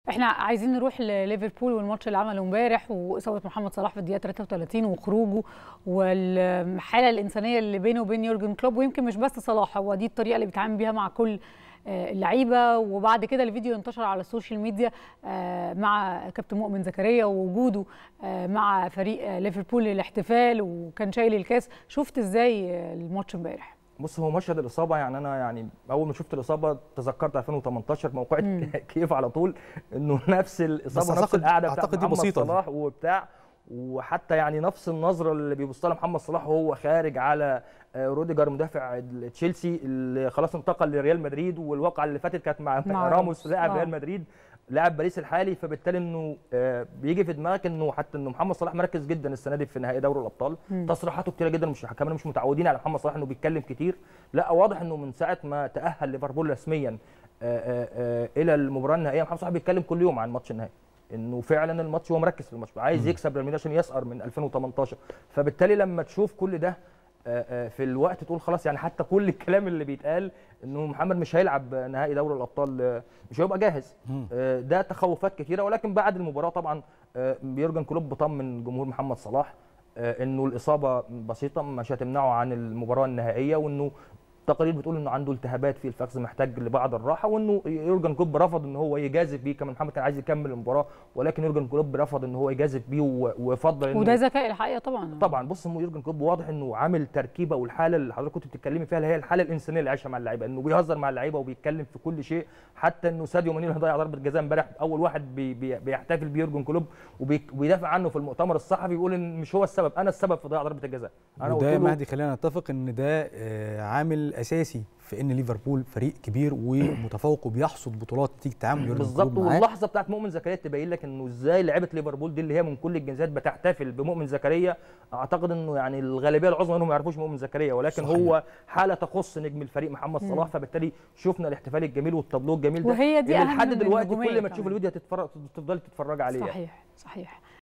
احنا عايزين نروح لليفربول والماتش اللي عمله امبارح واصابه محمد صلاح في الدقيقه 33 وخروجه والحاله الانسانيه اللي بينه وبين يورجن كلوب. ويمكن مش بس صلاح، هو دي الطريقه اللي بيتعامل بيها مع كل اللعيبه. وبعد كده الفيديو انتشر على السوشيال ميديا مع كابتن مؤمن زكريا ووجوده مع فريق ليفربول للاحتفال وكان شايل الكاس. شفت ازاي الماتش امبارح؟ بص، هو مشهد الاصابه يعني انا اول ما شفت الاصابه تذكرت 2018 موقعة كيف على طول، انه نفس الاصابه نفس القعده بتاعت محمد صلاح وبتاع، وحتى يعني نفس النظره اللي بيبص لها محمد صلاح وهو خارج على روديجر مدافع تشيلسي اللي خلاص انتقل لريال مدريد، والواقعه اللي فاتت كانت مع راموس لاعب ريال مدريد لاعب باريس الحالي. فبالتالي انه بيجي في دماغك انه حتى انه محمد صلاح مركز جدا السنه دي في نهائي دوري الابطال. تصريحاته كتيره جدا، كمان مش متعودين على محمد صلاح انه بيتكلم كتير. لا، واضح انه من ساعه ما تاهل ليفربول رسميا الى المباراه النهائيه محمد صلاح بيتكلم كل يوم عن ماتش النهائي، انه فعلا الماتش هو مركز في الماتش، عايز يكسب ريال مدريد عشان يسقر من 2018. فبالتالي لما تشوف كل ده في الوقت تقول خلاص، يعني حتى كل الكلام اللي بيتقال انه محمد مش هيلعب نهائي دوري الابطال، مش هيبقى جاهز، ده تخوفات كثيره. ولكن بعد المباراه طبعا يورجن كلوب طمن جمهور محمد صلاح انه الاصابه بسيطه مش هتمنعه عن المباراه النهائيه، وانه التقارير بتقول انه عنده التهابات في الفخذ محتاج لبعض الراحه، وانه يورجن كلوب رفض ان هو يجازف بيه. كمان محمد كان عايز يكمل المباراه، ولكن يورجن كلوب رفض ان هو يجازف بيه وفضل وده ذكاء الحقيقه طبعا. بص، يورجن كلوب واضح انه عامل تركيبه، والحاله اللي حضرتك كنت بتتكلمي فيها اللي هي الحاله الانسانيه اللي عايشها مع اللعيبه، انه بيهزر مع اللعيبه وبيتكلم في كل شيء. حتى انه ساديو ماني اللي ضيع ضربه جزاء امبارح اول واحد بيحتفل بيورجن كلوب وبيدافع عنه في المؤتمر الصحفي، بيقول ان مش هو السبب، انا السبب في ضياع ضربه الجزاء. انا وده مهدي خلينا نتفق ان ده عامل اساسي في ان ليفربول فريق كبير ومتفوق وبيحصد بطولات نتيجه تعامل يورجن كلوب بالظبط. واللحظه بتاعت مؤمن زكريا تبين لك انه ازاي لعيبه ليفربول دي اللي هي من كل الجنسيات بتحتفل بمؤمن زكريا. اعتقد انه يعني الغالبيه العظمى منهم ما يعرفوش مؤمن زكريا، ولكن صحيح. هو حاله تخص نجم الفريق محمد صلاح. فبالتالي شفنا الاحتفال الجميل والتابلو الجميل ده، وهي دي لحد دلوقتي كل ما تشوف الفيديو تفضلي تتفرج عليه. صحيح.